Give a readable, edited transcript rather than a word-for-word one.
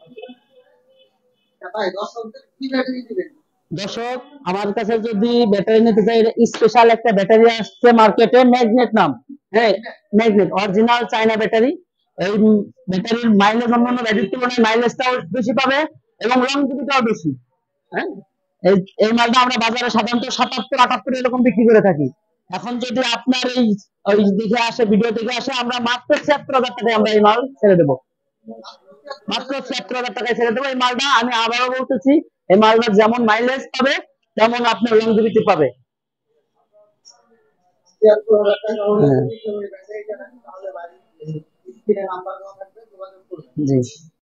দর্শক, আমার কাছে যদি ব্যাটারি নিতে চাই, স্পেশাল একটা ব্যাটারি আসছে মার্কেটে, ম্যাগনেট নাম। হ্যাঁ, ম্যাগনেট অরিজিনাল চায়না ব্যাটারি। এই ব্যাটারির মাইলেজ অন্যান্য ব্যাটারির তুলনায় মাইলেজটাও বেশি পাবে এবং লংজিভিটিটাও বেশি। হ্যাঁ, এই এই মালটা আমরা বাজারে সাধারণত ৭৭-৭৮ এরকম বিক্রি করে থাকি। এখন যদি আপনার এই ওই দেখে আসে, ভিডিও দেখে আসে, আমরা মাত্র ৭৬,০০০ টাকায় আমরা এই মাল ছেড়ে দেবো। মাত্র ৭৬,০০০ টাকায় ছেড়ে দেবো এই মালটা। আমি আবারও বলতেছি, এই মালটা যেমন মাইলেজ পাবে তেমন আপনার লংজিভিটি পাবে। হ্যাঁ। জি।